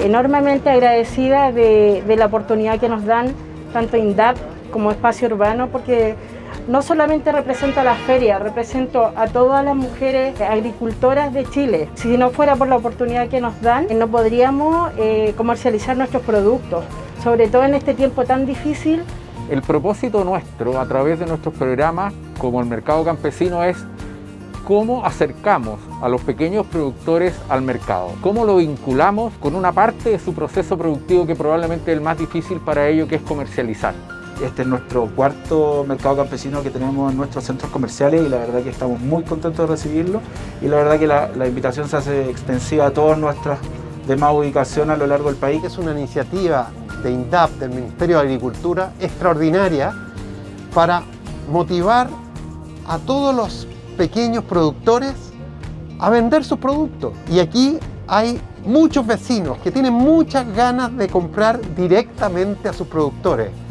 enormemente agradecida de la oportunidad que nos dan tanto INDAP como Espacio Urbano, porque no solamente represento a la feria, represento a todas las mujeres agricultoras de Chile. Si no fuera por la oportunidad que nos dan, no podríamos comercializar nuestros productos, sobre todo en este tiempo tan difícil. El propósito nuestro, a través de nuestros programas, como el Mercado Campesino, es cómo acercamos a los pequeños productores al mercado, cómo lo vinculamos con una parte de su proceso productivo que probablemente es el más difícil para ellos, que es comercializar. Este es nuestro cuarto mercado campesino que tenemos en nuestros centros comerciales y la verdad que estamos muy contentos de recibirlo, y la verdad que la invitación se hace extensiva a todas nuestras demás ubicaciones a lo largo del país. Es una iniciativa de INDAP, del Ministerio de Agricultura, extraordinaria para motivar a todos los pequeños productores a vender sus productos. Y aquí hay muchos vecinos que tienen muchas ganas de comprar directamente a sus productores.